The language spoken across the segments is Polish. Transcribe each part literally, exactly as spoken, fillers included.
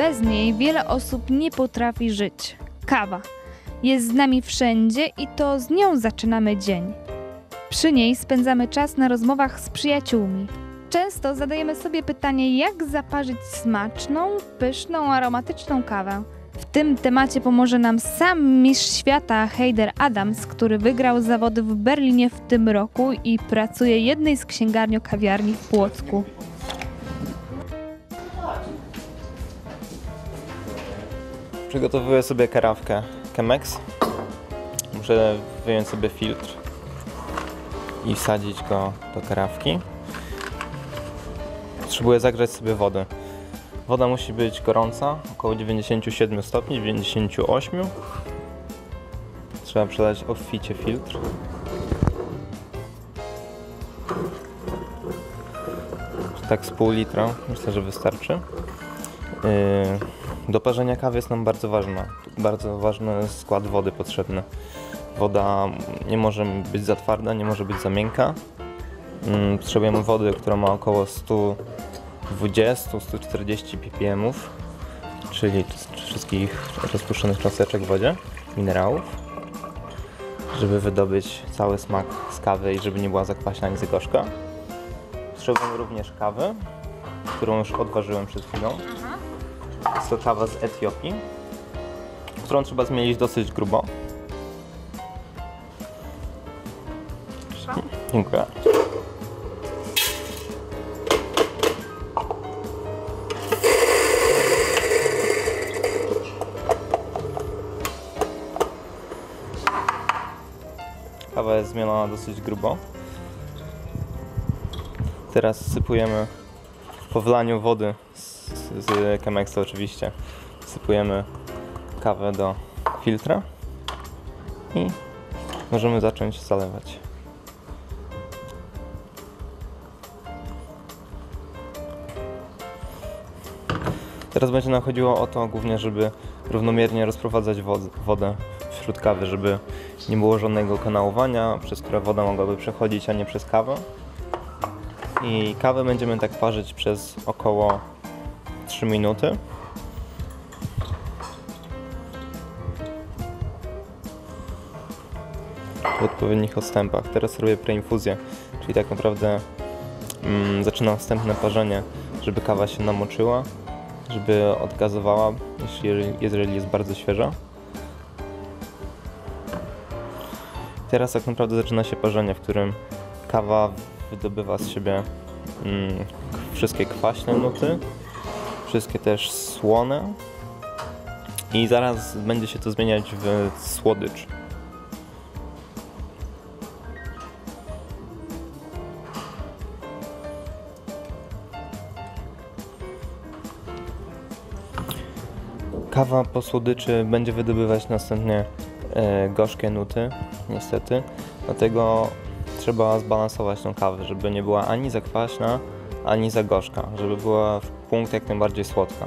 Bez niej wiele osób nie potrafi żyć. Kawa. Jest z nami wszędzie i to z nią zaczynamy dzień. Przy niej spędzamy czas na rozmowach z przyjaciółmi. Często zadajemy sobie pytanie, jak zaparzyć smaczną, pyszną, aromatyczną kawę. W tym temacie pomoże nam sam mistrz świata Heider Adams, który wygrał zawody w Berlinie w tym roku i pracuje jednej z księgarni-kawiarni w Płocku. Przygotowuję sobie karawkę Chemex. Muszę wyjąć sobie filtr i wsadzić go do karawki. Potrzebuję zagrzać sobie wodę. Woda musi być gorąca, około dziewięćdziesiąt siedem stopni, dziewięćdziesiąt osiem. Trzeba przelać obficie filtr. Tak z pół litra, myślę, że wystarczy. Do parzenia kawy jest nam bardzo ważna. Bardzo ważny jest skład wody potrzebny. Woda nie może być za twarda, nie może być za miękka. Potrzebujemy wody, która ma około sto dwadzieścia do stu czterdziestu ppm, czyli wszystkich rozpuszczonych cząsteczek w wodzie, minerałów, żeby wydobyć cały smak z kawy i żeby nie była za kwaśna ani za gorzka. Potrzebujemy również kawy, którą już odważyłem przed chwilą. Jest to kawa z Etiopii, którą trzeba zmielić dosyć grubo. Dziękuję. Kawa jest zmielona dosyć grubo. Teraz sypujemy po wlaniu wody z, z Chemexa oczywiście. Sypujemy kawę do filtra i możemy zacząć zalewać. Teraz będzie nam chodziło o to głównie, żeby równomiernie rozprowadzać wodę wśród kawy, żeby nie było żadnego kanałowania, przez które woda mogłaby przechodzić, a nie przez kawę. I kawę będziemy tak parzyć przez około trzy minuty. W odpowiednich odstępach. Teraz robię preinfuzję, czyli tak naprawdę mm, zaczynam wstępne parzenie, żeby kawa się namoczyła, żeby odgazowała, jeśli, jeżeli jest bardzo świeża. Teraz tak naprawdę zaczyna się parzenie, w którym kawa wydobywa z siebie mm, wszystkie kwaśne nuty, wszystkie też słone i zaraz będzie się to zmieniać w słodycz. Kawa po słodyczy będzie wydobywać następnie e, gorzkie nuty, niestety, dlatego trzeba zbalansować tą kawę, żeby nie była ani za kwaśna, ani za gorzka, żeby była w punkt jak najbardziej słodka.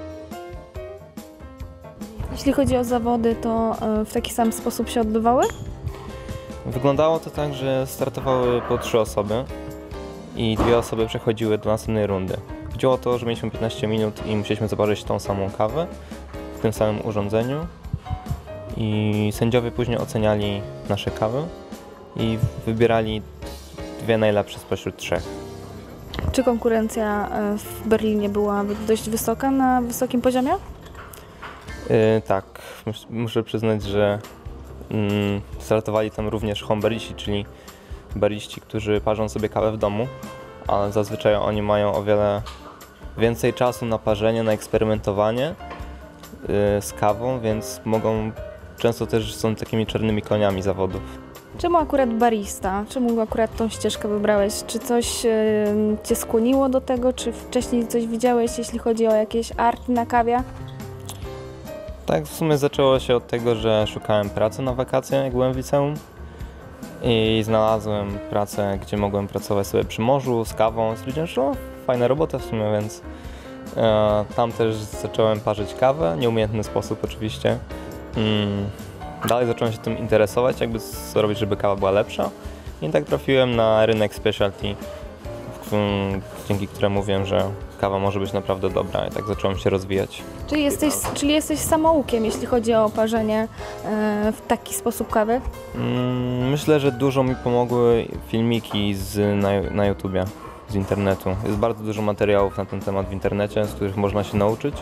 Jeśli chodzi o zawody, to w taki sam sposób się odbywały? Wyglądało to tak, że startowały po trzy osoby i dwie osoby przechodziły do następnej rundy. Chodziło o to, że mieliśmy piętnaście minut i musieliśmy zaparzyć tą samą kawę w tym samym urządzeniu i sędziowie później oceniali nasze kawy i wybierali dwie najlepsze spośród trzech. Czy konkurencja w Berlinie była dość wysoka, na wysokim poziomie? Yy, tak, muszę przyznać, że mm, startowali tam również homebariści, czyli bariści, którzy parzą sobie kawę w domu, ale zazwyczaj oni mają o wiele więcej czasu na parzenie, na eksperymentowanie yy, z kawą, więc mogą, często też są takimi czarnymi koniami zawodów. Czemu akurat barista? Czemu akurat tą ścieżkę wybrałeś? Czy coś yy, Cię skłoniło do tego? Czy wcześniej coś widziałeś, jeśli chodzi o jakieś arty na kawie? Tak, w sumie zaczęło się od tego, że szukałem pracy na wakacje, jak byłem w liceum i znalazłem pracę, gdzie mogłem pracować sobie przy morzu, z kawą. Stwierdziłem, że o, fajna robota w sumie, więc e, tam też zacząłem parzyć kawę, nieumiejętny sposób oczywiście. Mm, dalej zacząłem się tym interesować, jakby co robić, żeby kawa była lepsza i tak trafiłem na rynek specialty, ym, dzięki któremu wiem, że kawa może być naprawdę dobra i tak zacząłem się rozwijać. Czyli jesteś, czyli jesteś samoukiem, jeśli chodzi o parzenie e, w taki sposób kawy? Ym, myślę, że dużo mi pomogły filmiki z, na, na YouTubie, z internetu. Jest bardzo dużo materiałów na ten temat w internecie, z których można się nauczyć.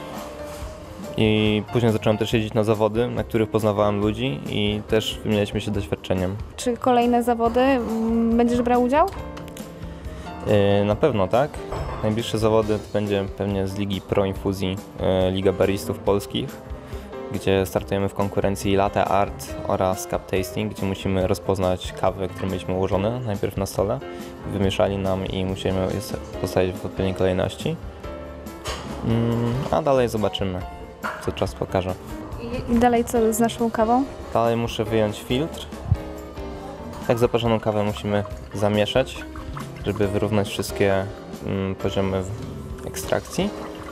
I później zacząłem też jeździć na zawody, na których poznawałem ludzi i też wymienialiśmy się doświadczeniem. Czy kolejne zawody mm, będziesz brał udział? Yy, na pewno tak. Najbliższe zawody to będzie pewnie z Ligi Pro Infuzji, yy, Liga Baristów Polskich, gdzie startujemy w konkurencji Latte Art oraz Cup Tasting, gdzie musimy rozpoznać kawy, które mieliśmy ułożone najpierw na stole. Wymieszali nam i musimy je postawić w odpowiedniej kolejności. Yy, a dalej zobaczymy, co czas pokaże. I dalej co z naszą kawą? Dalej muszę wyjąć filtr. Tak zaparzoną kawę musimy zamieszać, żeby wyrównać wszystkie mm, poziomy ekstrakcji.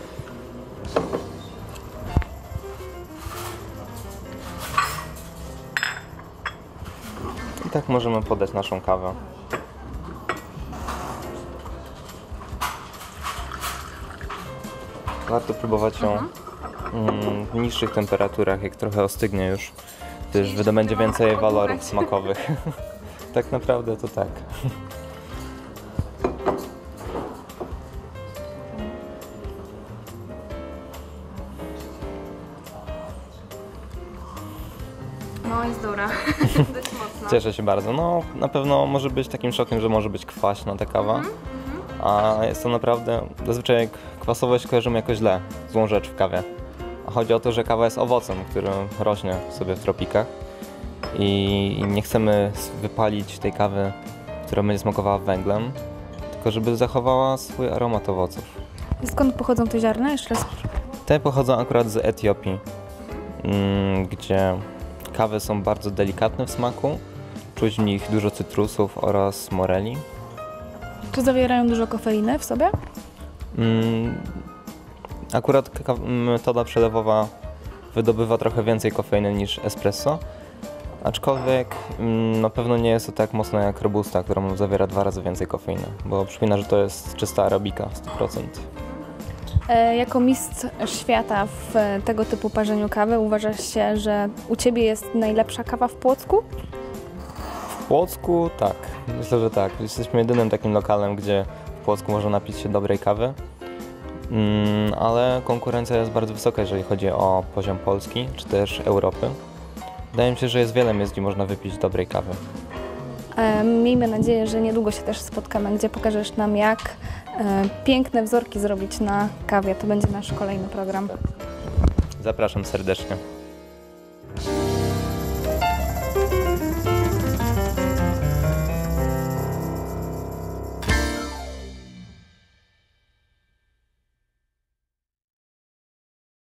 I tak możemy podać naszą kawę. Warto próbować ją mm, w niższych temperaturach, jak trochę ostygnie już, gdyż wydobędzie więcej walorów smakowych. Tak naprawdę to tak. No jest dobra, dość mocno. Cieszę się bardzo. No, na pewno może być takim szokiem, że może być kwaśna ta kawa, a jest to naprawdę, zazwyczaj jak kwasowość kojarzymy jako źle, złą rzecz w kawie. A chodzi o to, że kawa jest owocem, który rośnie sobie w tropikach i nie chcemy wypalić tej kawy, która będzie smakowała węglem, tylko żeby zachowała swój aromat owoców. Skąd pochodzą te ziarna? Jeszcze raz. Te pochodzą akurat z Etiopii, mm, gdzie kawy są bardzo delikatne w smaku, czuć w nich dużo cytrusów oraz moreli. Czy zawierają dużo kofeiny w sobie? Mm, akurat ka- metoda przelewowa wydobywa trochę więcej kofeiny niż espresso, aczkolwiek mm, na pewno nie jest to tak mocno jak robusta, która zawiera dwa razy więcej kofeiny, bo przypomina, że to jest czysta arabika sto procent. E, jako mistrz świata w e, tego typu parzeniu kawy uważasz się, że u Ciebie jest najlepsza kawa w Płocku? W Płocku tak, myślę, że tak. Jesteśmy jedynym takim lokalem, gdzie w Płocku można napić się dobrej kawy, mm, ale konkurencja jest bardzo wysoka, jeżeli chodzi o poziom Polski czy też Europy. Wydaje mi się, że jest wiele miejsc, gdzie można wypić dobrej kawy. E, miejmy nadzieję, że niedługo się też spotkamy, gdzie pokażesz nam, jak e, piękne wzorki zrobić na kawie. To będzie nasz kolejny program. Zapraszam serdecznie.